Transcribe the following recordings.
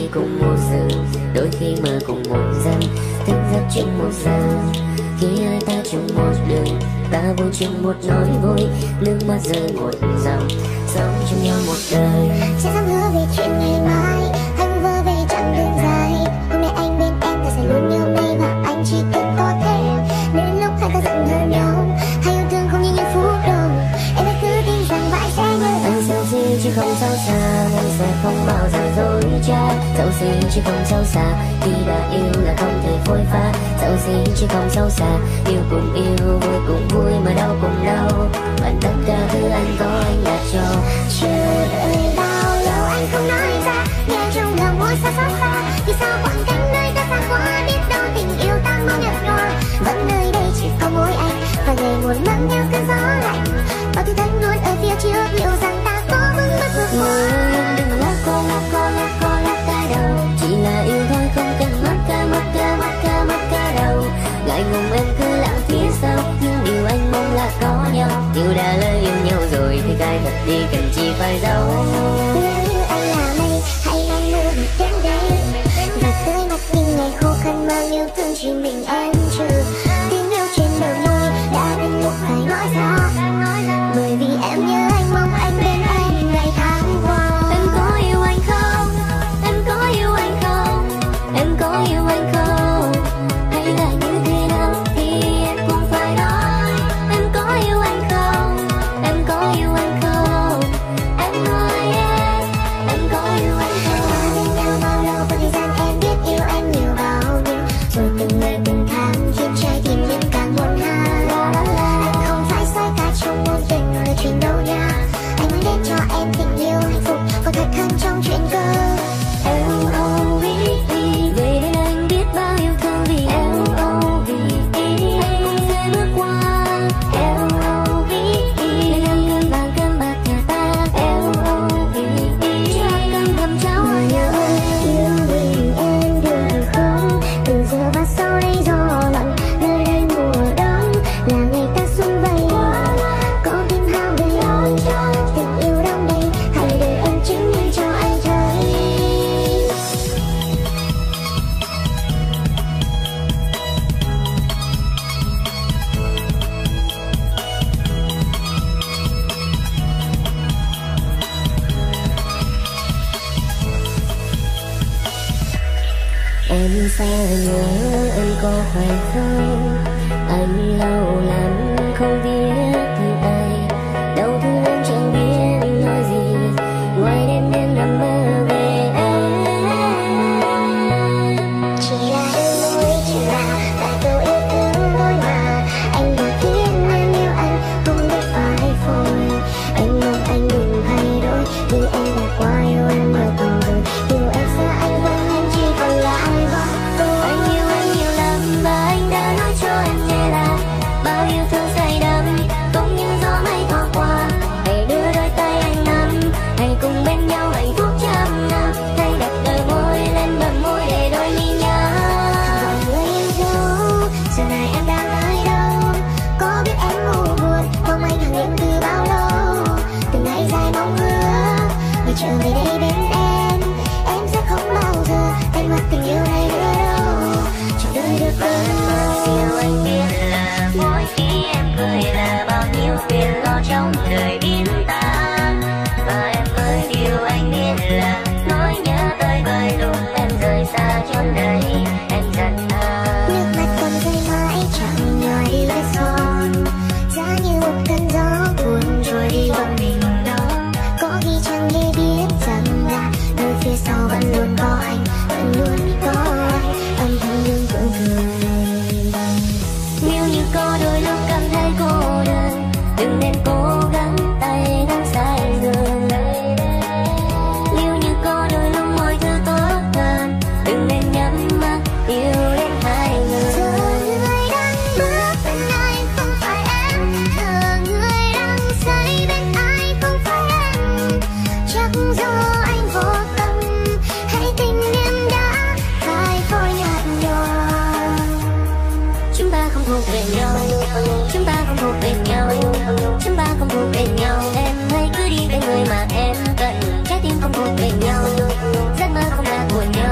cùng một giờ, đôi khi mơ cùng một giấc, thức giấc chung một giờ. Khi hai ta chung một đường, ta vui chung một nỗi vui, nước mắt rơi một dòng, sống chung nhau một đời. Sẽ dám hứa về chuyện ngày mai, hãy vơ về chặng đường dài. Hôm nay anh bên em, ta sẽ luôn như hôm nay và anh chỉ cần có thế. Đến lúc hai ta giận hờn nhau, hay yêu thương không như những phút đầu, em hãy cứ tin rằng mãi sẽ nhớ. Anh xấu xí chứ không xấu xa, anh sẽ không bao giờ dối trá. Xấu xí chứ không xấu xa, khi đã yêu là không thể phôi pha. Xấu xí chứ không xấu xa, yêu cùng yêu, vui cùng vui mà đau cùng đau. Và tất cả thứ anh có anh đã cho. Chờ đợi bao lâu anh không nói ra, nghe trong lòng môi xa xót xa. Vì sao quãng cánh nơi ta xa quá, biết đâu tình yêu ta mong nhạt nhòa. Vẫn nơi đây chỉ có mỗi anh, và ngày muốn mang theo cơn gió lạnh. Bao thứ thách luôn ở phía trước, liệu rằng ta có vững bước vượt qua. Đừng lắc cô lắc cô lắc cô lắc cả đầu, chỉ là yêu thôi không cần mất cả đầu. Ngại ngùng em cứ lặng phía sau, nhưng điều anh mong là có nhau. Yêu đã lỡ yêu nhau rồi thì cay thật đi, cần chi phải giấu. Nếu như anh là mây, hãy mang mưa được đến đây, và tươi mặt những ngày khô khăn mang yêu thương chỉ mình em trừ. Tiếng yêu trên đầu môi đã đến lúc phải nói ra, bởi vì em nhớ anh, mong anh bên em ngày tháng qua. Em có yêu anh không? Em có yêu anh không? Em có yêu anh không? Hay là như thế nào thì em cũng phải nói. Em có yêu anh không? Em có yêu anh không? Em ơi em có yêu anh không? Ta bên nhau bao lâu, có thời gian em biết yêu anh nhiều bao nhiêu, rồi từng ngày từng tháng khiến trái tim em càng buồn ha. Anh không phải sai cả trong mối tình là chuyện đâu nha. Anh muốn đến cho em tình yêu hạnh phúc, có thật hơn trong chuyện cơ. L.O.V.E. Về đến anh biết bao yêu thương vì L.O.V.E. Anh cũng sẽ bước qua L.O.V.E. Nên ăn cơm vàng cơm bạc nhà ta L.O.V.E. Cho cơm hầm cháo hoa nhớ. Yêu mình em được không? Từ giờ và sau đây gió lặng, nơi đây mùa đông là ngày ta sum vầy. Có tim hao gầy, tình yêu đông đầy, hãy để em chứng minh cho anh thấy. Em sẽ nhớ em có phải không? Anh lâu lắm không viết thư tay, đâu thư em chẳng biết nói gì, ngoài đêm đêm nằm mơ về em. Chỉ là đôi môi chỉ là vài câu yêu thương thôi mà. Anh đã khiến em yêu anh, không biết phải phôi. Anh mong anh đừng thay đổi, vì em đã qua yêu em mà còn rồi. Yêu em xa anh vâng, em chỉ còn lại vong tôi. Anh nhiều lắm và anh đã nói cho em nghe là bao yêu thương say đắm cũng như gió mây thoa qua. Hãy đưa đôi tay anh nắm, hãy cùng bên nhau hạnh phúc trăm năm. Hãy đặt đôi môi lên bờ môi để đôi mi nhớ. Mọi người yêu dấu, giờ này em đang ở đâu? Có biết em ngủ buồn, mong anh hàng đêm từ bao lâu? Từng ngày dài mong hứa, người trở về đây bên em sẽ không bao giờ đánh mất tình yêu này nữa đâu. Chẳng đời được cơn mơ. Điều anh biết là mỗi khi em cười là bao nhiêu phiền lo trong đời biến tan. Và em ơi điều anh biết là nỗi nhớ tới vơi lúc em rời xa chốn đây em giận thơ. Nước mắt còn rơi mãi chẳng nhòa đi vết son, giá như một cơn gió cuốn trôi đi bọn mình đó. Có khi chẳng hề biết rằng là nơi phía sau vẫn luôn có anh, vẫn luôn có anh, âm thầm đừng cưỡng cười. Nếu như có đôi lúc cảm thấy cô đơn, đừng nên cố gắng tay nắm sai người. Nếu như có đôi lúc mọi thứ tốt hơn, đừng nên nhắm mắt yêu đến hai người. Giờ người đang bước bên anh không phải em, giờ người đang say bên ai không phải em. Chắc do anh vô tâm, hay tình em đã phải phôi nhạt nhòa. Chúng ta không thuộc về nhau, chúng ta không thuộc về nhau, chúng ta không thuộc về nhau. Em hãy cứ đi bên người mà em cần, trái tim không thuộc về nhau, giấc mơ không là của nhau.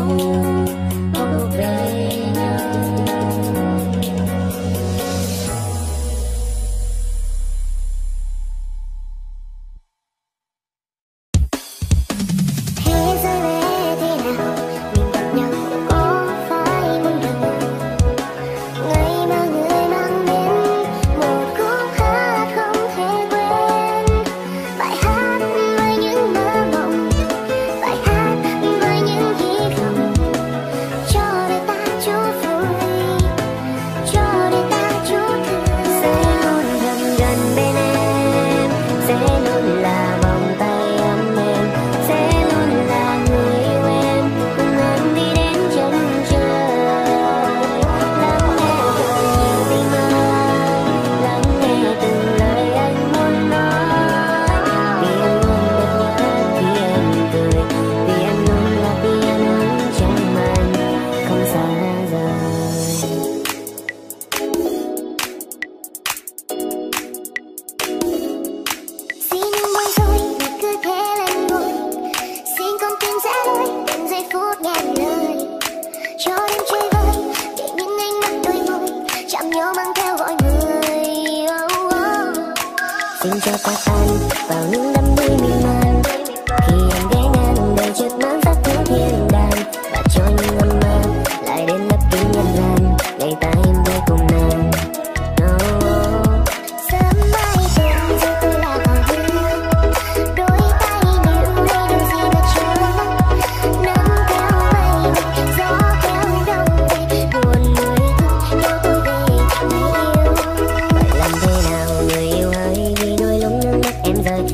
một cuộc đời nhau. Thế giới bé thế nào mình gặp nhau có phải một lần ngày mà người mang đến một khúc hát không thể quên, bài hát với những mơ mộng, bài hát với những hy vọng, cho đời ta chút vui, cho đời ta chút thương. Sẽ luôn gần gần bên em, sẽ luôn là vòng tay ấm êm, sẽ luôn là người yêu em, cùng em đi đến chân trời. Lắng nghe từng nhiều tình ơi, lắng nghe từng lời anh muốn nói, vì em luôn được nhớ khi em cười, vì em luôn là tia nắng trong anh không xa rời. Xin đừng buồn rồi mà cứ thế lên ngồi, xin con tim sẽ lối từng giây phút ngàn lời, cho đêm chơi vơi để những ánh mắt đôi môi chạm nhau mang theo gọi người. Oh, oh. Xin cho ta tan vào những đắm đuối miên man, khi em ghé ngang đời chợt mang sắc thứ thiên đàng, và cho những âm man lại đến lấp kín nhân gian ngày ta im với cùng nàng. Sớm mai tưởng rằng tôi là còn hương, đôi tay níu lấy điều gì đã chưa, nắng theo mây gió theo đông về buồn nuối thương kéo tôi về người yêu. Vậy làm thế nào người yêu ơi, vì đôi lúc nước mắt em rơi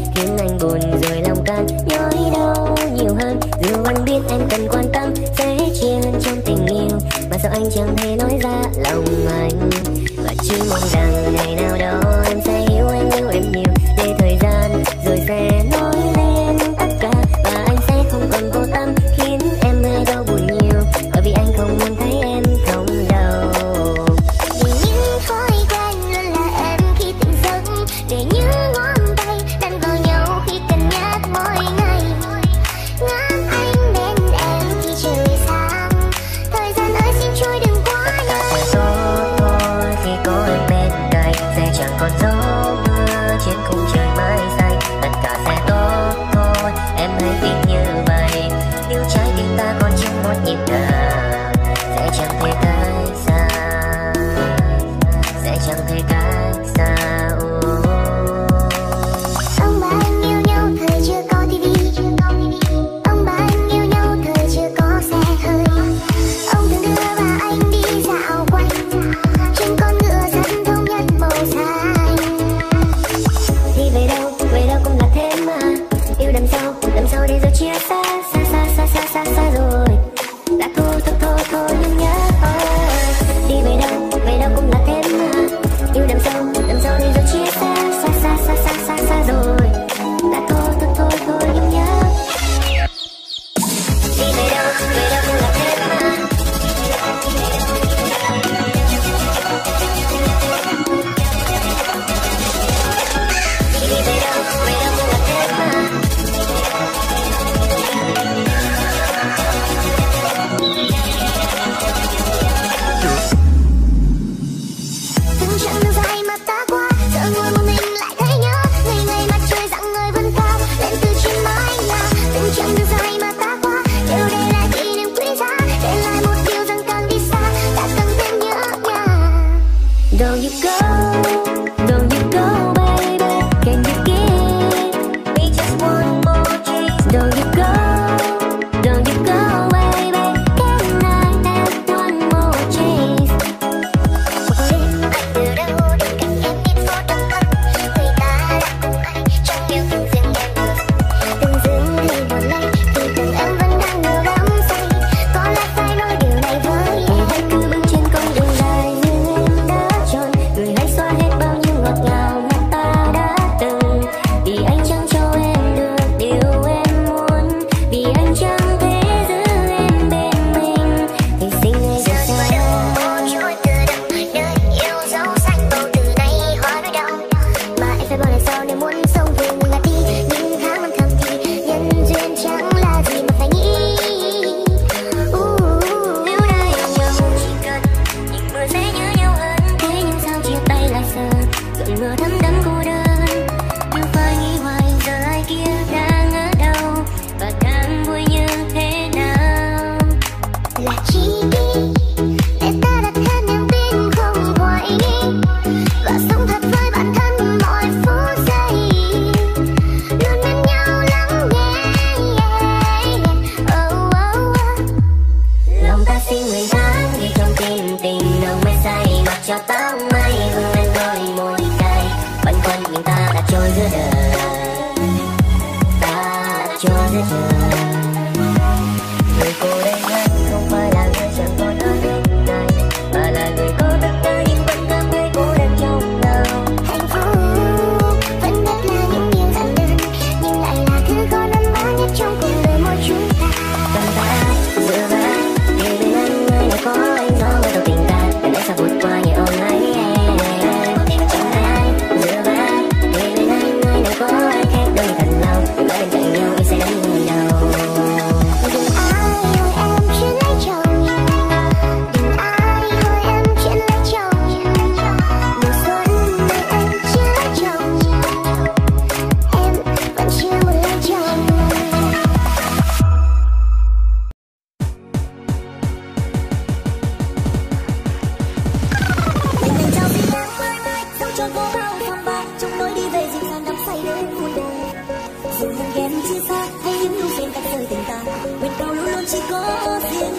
chia xa hay những ưu phiền cách rời tình ta, nguyện cầu luôn luôn chỉ có riêng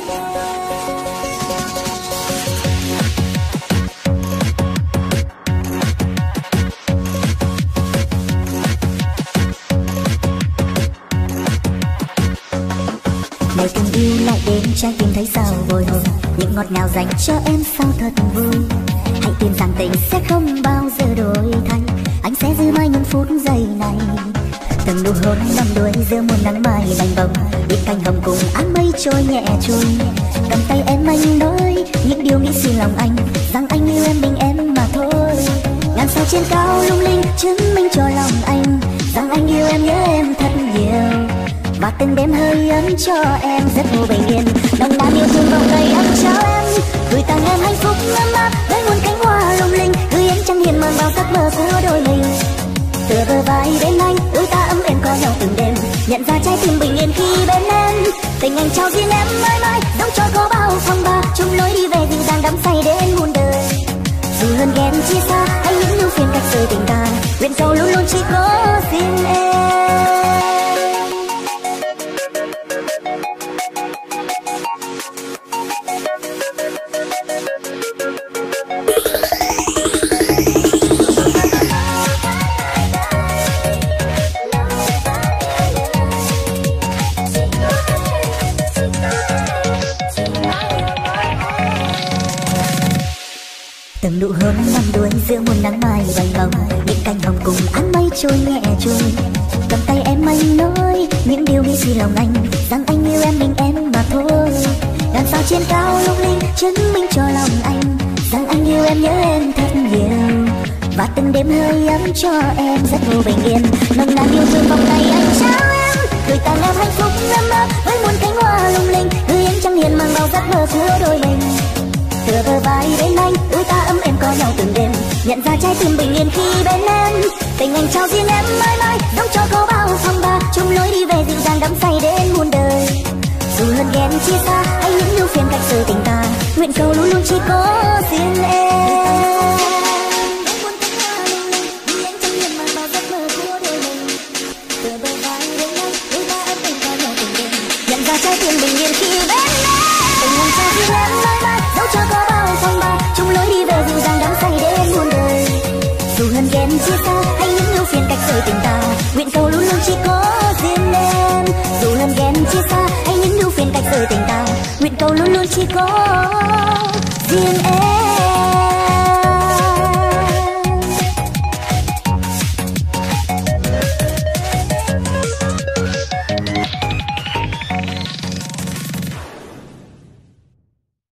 Ngày tình yêu lại đến trái tim thấy sao bồi hồi, những ngọt ngào dành cho em sao thật vui. Hãy tin rằng tình sẽ không bao giờ đổi thay, anh sẽ giữ mãi những phút giây này. Từng nụ hôn nằm đuôi giữa muôn nắng mai lành bồng, biết cánh hồng cùng áng mây trôi nhẹ trôi. Cầm tay em anh nói những điều nghĩ suy lòng anh, rằng anh yêu em mình em mà thôi. Ngàn sao trên cao lung linh chứng minh cho lòng anh, rằng anh yêu em nhớ em thật nhiều. Và từng đêm hơi ấm cho em rất vô bình yên, nồng nàn yêu thương vòng tay ấm trao em, gửi tặng em hạnh phúc ấm áp với muôn cánh hoa lung linh, gửi ánh trăng hiền mang vào giấc mơ của đôi mình. Tựa bờ vai bên anh, đôi ta ấm êm có nhau từng đêm, nhận ra trái tim bình yên khi bên em. Tình anh trao riêng em mãi mãi, dẫu cho có bao phong ba, chung lối đi về dịu dàng đắm say đến muôn đời. Dù hơn ghen chia xa hay những ưu phiền cách rời tình ta, nguyện cầu luôn luôn chỉ có riêng em. Từng nụ hôn nằm đuôi giữa muôn nắng mai vành bồng, những cánh hồng cùng áng mây trôi nhẹ trôi. Cầm tay em anh nói những điều nghĩ suy lòng anh, rằng anh yêu em mình em mà thôi. Ngàn sao trên cao lung linh chứng minh cho lòng anh, rằng anh yêu em nhớ em thật nhiều. Và từng đêm hơi ấm cho em rất vô bình yên, nồng nàn yêu thương vòng tay anh trao em, gửi tặng em hạnh phúc ấm áp với muôn cánh hoa lung linh, gửi ánh trăng hiền mang vào giấc mơ của đôi mình. Tựa bờ vai bên anh, đôi ta ấm êm có nhau từng đêm, nhận ra trái tim bình yên khi bên em. Tình anh trao riêng em mãi mãi, dẫu cho có bao phong ba, chung lối đi về dịu dàng đắm say đến muôn đời. Dù hơn ghen chia xa hay những ưu phiền cách rời tình ta, nguyện cầu luôn luôn chỉ có riêng em. Nhận ra trái tim bình yên khi bên em. Tình anh trao riêng em mãi mãi, dẫu cho có bao phong ba, chung lối đi về dịu dàng đắm say đến muôn đời. Dù hơn ghen chia xa hay những ưu phiền cách rời tình ta, nguyện cầu luôn luôn chỉ có riêng em. Dù hơn ghen chia xa hay những ưu phiền cách rời tình ta, nguyện cầu luôn luôn chỉ có riêng em.